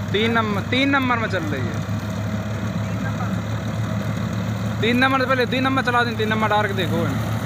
3 number में चल रही है। 3 नंबर से पहले 3 नंबर चला दें, 3 नंबर डाल के देखो।